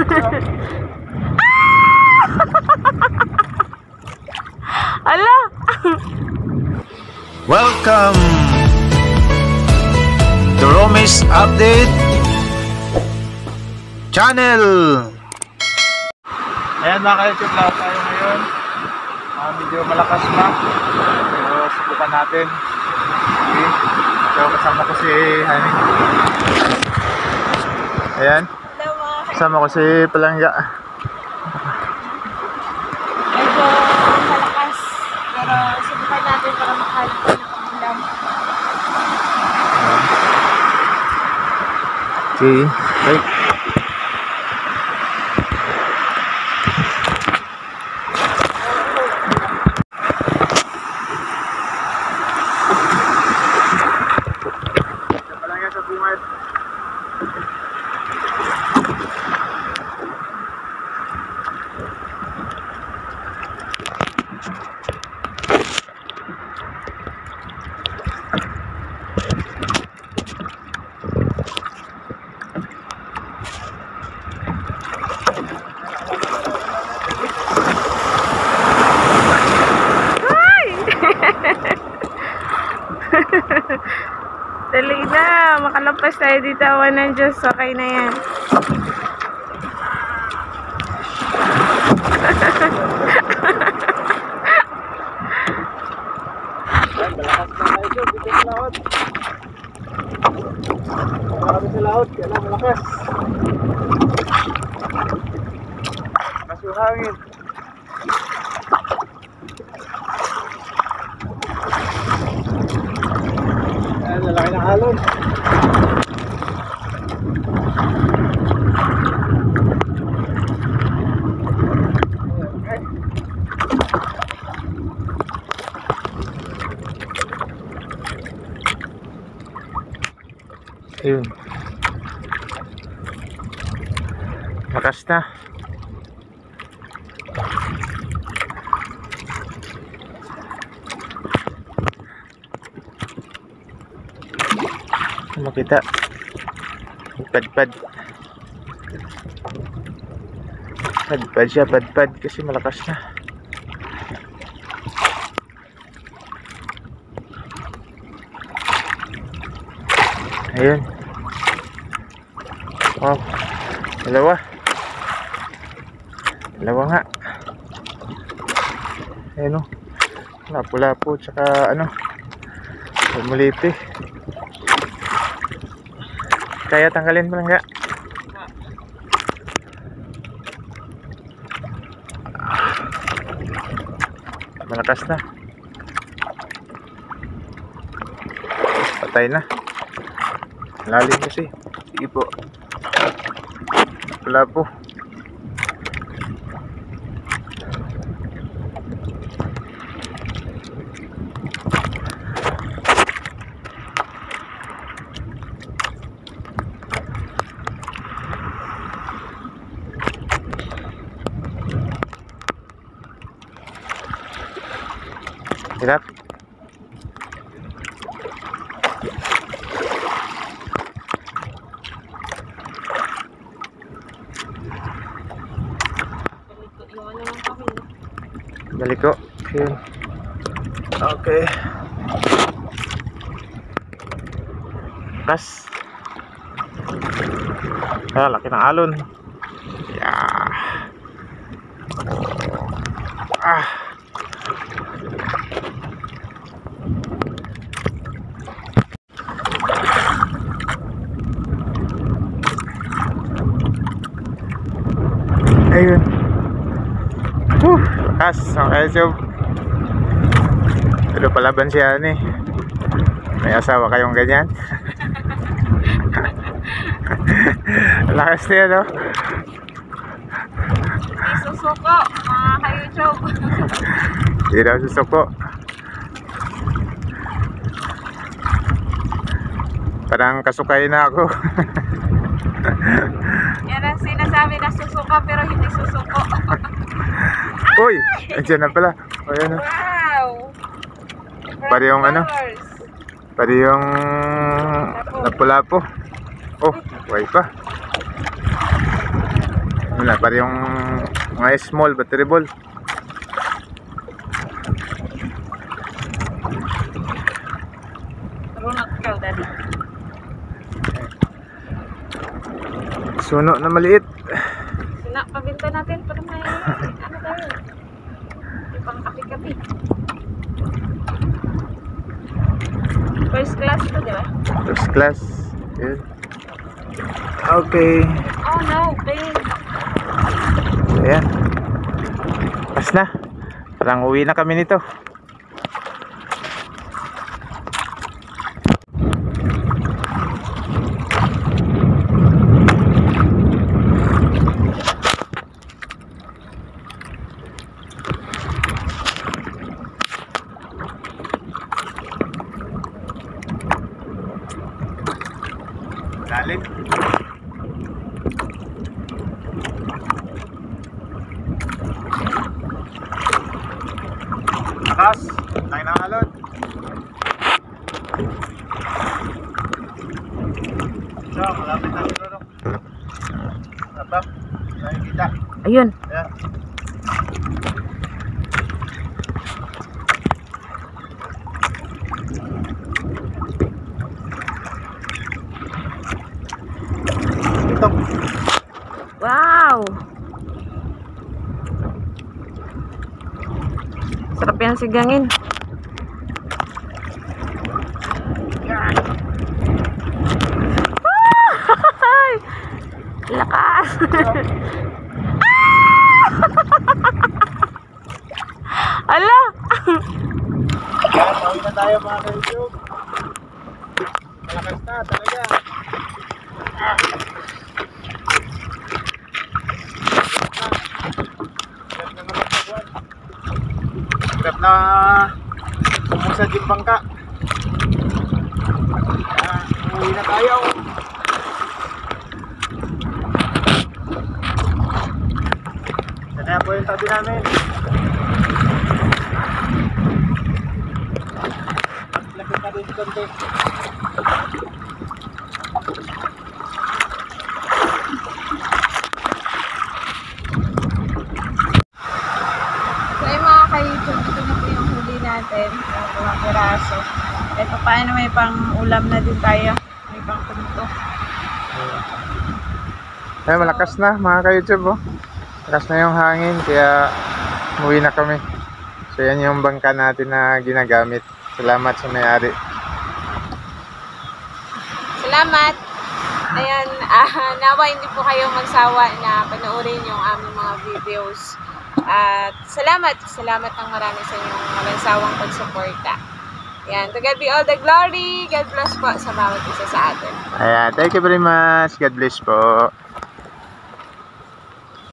Ala! Welcome to Romis Update Channel. Ayan mga ka-YouTube, lahat tayo ngayon. Medyo malakas na, pero subukan natin. Okay. So kasama ko si Hani. Ayan. Kasama ko si Palangga. Medyo malakas, pero subukan natin para makahalap ng ulam. Okay, right. Palangga sa bungad. Dali na, makalampas tayo dito. Awan ng Diyos, okay na yan. Malakas na tayo dito, dito sa laot. Marami sa laot, kaya malakas. Malakas yung hangin. Ayan, lalaki ng alon. Ayun. Lakas na. Makita. Padpad. Padpad siya, padpad kasi malakas na. Ayun. Wow. Dalawa. Dalawa nga. Ayun o. Lapu-lapu tsaka ano. Pumulipi. Kaya tanggalin mo lang nga. Malakas na. Patay na. Lalim kasi. Sige po. Wala po. Hirap. Balik ko. Yun. Okay. Kas. Ah, laki ng alon. Yeah. Ah. Ayun. Lakas. Okay, so pero palaban siya ni. May asawa kayong ganyan. Lakas niya, no? Hindi susuko, mga ka-YouTube. Hindi daw susuko. Parang kasukay na ako. Yan ang sinasabi na susuka pero hindi susuko. Uy! Andiyan na pala. O, yan, Wow! pari yung ano? Pari yung lapu-lapu. Oh, buhay pa. Wala pa rin yung mga small battery ball. Runok ka, daddy. Suno na maliit. Pabinta natin para may ano tayo. Ipang kapi-kapi. First class to, di ba? First class. Good. Okay. Oh no, pain. Ayan. Pas na. Parang uwi na kami nito. Lalim. Lakas. Tayo ng alon. So, malapit na ito. Abang. Tayo kita. Ayun. Ayan. Ito. Wow! Sarap yan sigangin. Ay! Lakas! Ala! Ayan, pauwi na tayo mga ka-YouTube. Malakas na talaga. Hirap na sumusad yung bangka. Uwi na tayo. Kaya po yung tabi namin. Lapit na rin konti. So yung mga ka-YouTube, ito na po yung huli natin. Yung mga piraso. Ito paano may pang ulam na din tayo. May pang punto. Ay, malakas na mga ka-YouTube, oh. Malakas na yung hangin kaya umuwi na kami. So yan yung bangka natin na ginagamit. Salamat sa may-ari. Salamat! Ayan, nawa hindi po kayo magsawa na panoorin yung aming mga videos. At salamat ng marami sa inyong walang sawang pagsuporta. Ayan, to God be all the glory. God bless po sa bawat isa sa atin. Ayan, thank you very much. God bless po.